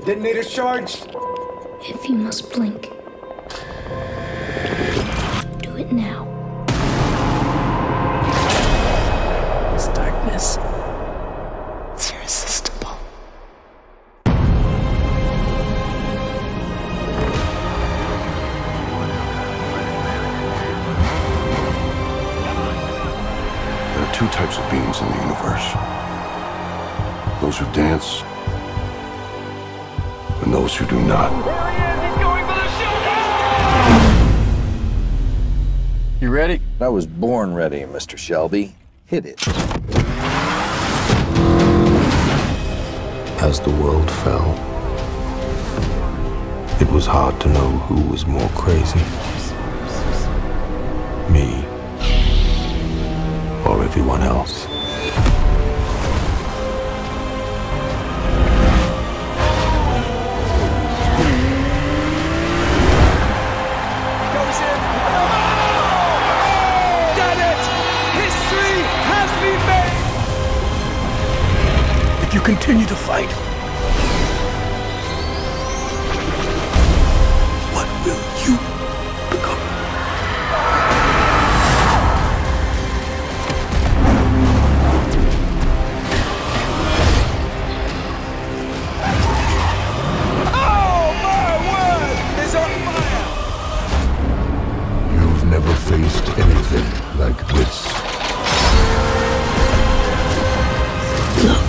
Detonator charged. If you must blink, do it now. This darkness, it's irresistible. There are two types of beings in the universe. Those who dance, and those who do not. There he is! He's going for the shootout! You ready? I was born ready, Mr. Shelby. Hit it. As the world fell, it was hard to know who was more crazy. Me or everyone else. If you continue to fight, what will you become? Oh, my word! It's on fire! You've never faced anything like this. Look.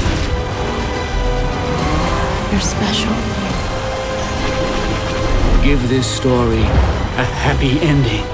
You're special. Give this story a happy ending.